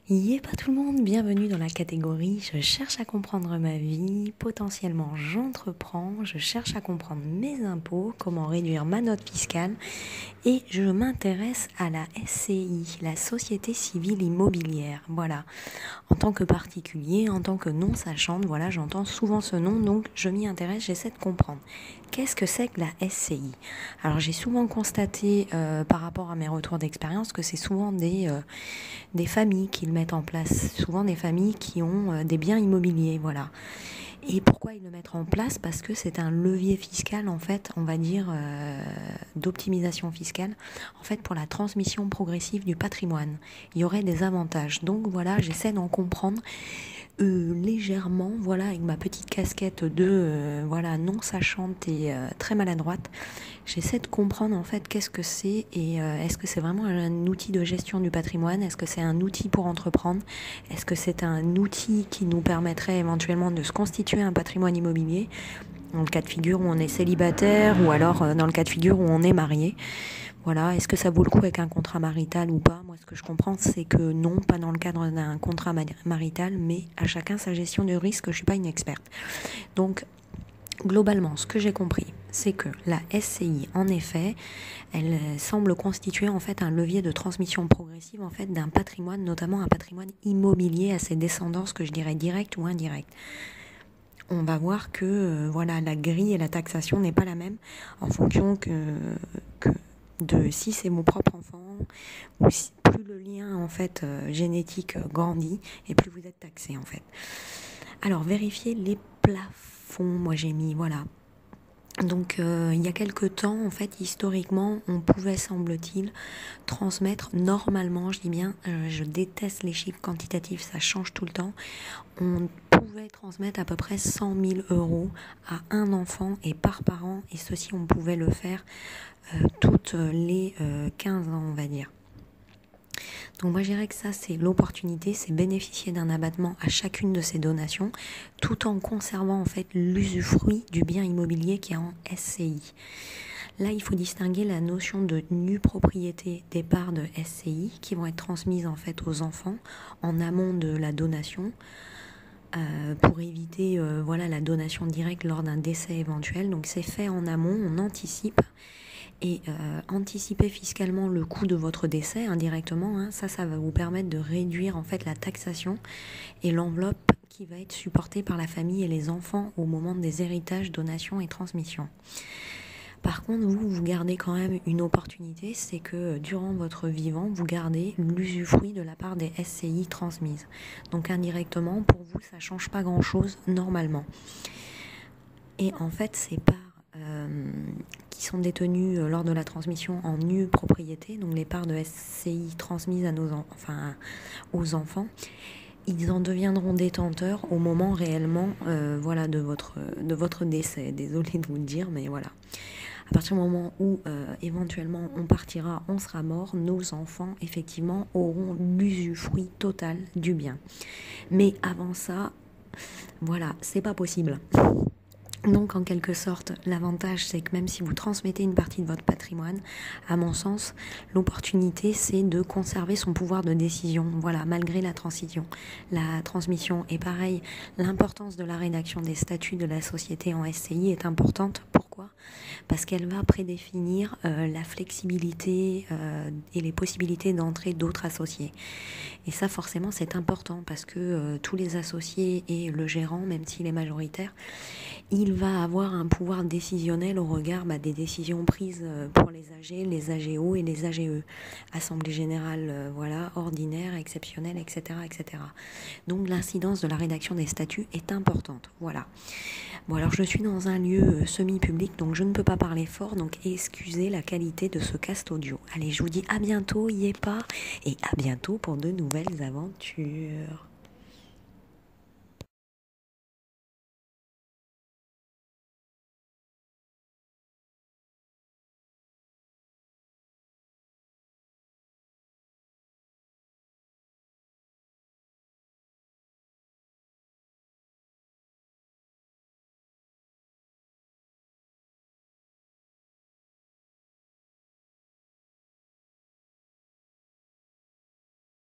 Yé pas tout le monde, bienvenue dans la catégorie je cherche à comprendre ma vie, potentiellement j'entreprends, je cherche à comprendre mes impôts, comment réduire ma note fiscale et je m'intéresse à la SCI, la Société Civile Immobilière. Voilà, en tant que particulier, en tant que non-sachante, voilà, j'entends souvent ce nom, donc je m'y intéresse, j'essaie de comprendre. Qu'est-ce que c'est que la SCI? Alors j'ai souvent constaté par rapport à mes retours d'expérience que c'est souvent des familles qui le mettent en place, souvent des familles qui ont des biens immobiliers, voilà. Et pourquoi ils le mettent en place? Parce que c'est un levier fiscal, en fait, on va dire, d'optimisation fiscale, en fait, pour la transmission progressive du patrimoine. Il y aurait des avantages. Donc voilà, j'essaie d'en comprendre légèrement, voilà, avec ma petite casquette de voilà, non sachante et très maladroite. J'essaie de comprendre en fait qu'est-ce que c'est et est-ce que c'est vraiment un outil de gestion du patrimoine, est-ce que c'est un outil pour entreprendre, est-ce que c'est un outil qui nous permettrait éventuellement de se constituer un patrimoine immobilier dans le cas de figure où on est célibataire ou alors dans le cas de figure où on est marié. Voilà, est-ce que ça vaut le coup avec un contrat marital ou pas? Moi, ce que je comprends, c'est que non, pas dans le cadre d'un contrat marital, mais à chacun sa gestion de risque, je suis pas une experte. Donc, globalement, ce que j'ai compris, c'est que la SCI, en effet, elle semble constituer en fait un levier de transmission progressive en fait d'un patrimoine, notamment un patrimoine immobilier à ses descendants, ce que je dirais direct ou indirect. On va voir que voilà, la grille et la taxation n'est pas la même en fonction que de si c'est mon propre enfant ou si plus le lien en fait génétique grandit et plus vous êtes taxé en fait. Alors vérifiez les plafonds, moi j'ai mis voilà. Donc il y a quelque temps en fait historiquement on pouvait semble-t-il transmettre normalement, je dis bien je déteste les chiffres quantitatifs, ça change tout le temps, on pouvait transmettre à peu près 100 000 € à un enfant et par parent, et ceci on pouvait le faire toutes les 15 ans on va dire. Donc moi je dirais que ça c'est l'opportunité, c'est bénéficier d'un abattement à chacune de ces donations tout en conservant en fait l'usufruit du bien immobilier qui est en SCI. Là il faut distinguer la notion de nue propriété des parts de SCI qui vont être transmises en fait aux enfants en amont de la donation. Pour éviter voilà, la donation directe lors d'un décès éventuel. Donc c'est fait en amont, on anticipe. Et anticiper fiscalement le coût de votre décès indirectement, hein, ça va vous permettre de réduire en fait la taxation et l'enveloppe qui va être supportée par la famille et les enfants au moment des héritages, donations et transmissions. Par contre, vous gardez quand même une opportunité, c'est que durant votre vivant, vous gardez l'usufruit de la part des SCI transmises. Donc indirectement, pour vous, ça ne change pas grand-chose normalement. Et en fait, ces parts qui sont détenues lors de la transmission en nue propriété, donc les parts de SCI transmises à aux enfants, ils en deviendront détenteurs au moment réellement voilà, de votre décès. Désolée de vous le dire, mais voilà. À partir du moment où éventuellement on partira, on sera mort, nos enfants effectivement auront l'usufruit total du bien. Mais avant ça, voilà, c'est pas possible. Donc en quelque sorte, l'avantage c'est que même si vous transmettez une partie de votre patrimoine, à mon sens, l'opportunité c'est de conserver son pouvoir de décision, voilà, malgré la transition, la transmission. Et pareil, l'importance de la rédaction des statuts de la société en SCI est importante. Pourquoi ? Parce qu'elle va prédéfinir la flexibilité et les possibilités d'entrée d'autres associés. Et ça forcément c'est important parce que tous les associés et le gérant, même s'il est majoritaire, il va avoir un pouvoir décisionnel au regard des décisions prises pour les AG, les AGO et les AGE. Assemblée générale voilà, ordinaire, exceptionnelle, etc., etc. Donc l'incidence de la rédaction des statuts est importante. Voilà. Bon alors je suis dans un lieu semi-public, donc je ne peux pas parler fort, donc excusez la qualité de ce cast audio. Allez, je vous dis à bientôt, y est pas, et à bientôt pour de nouvelles aventures.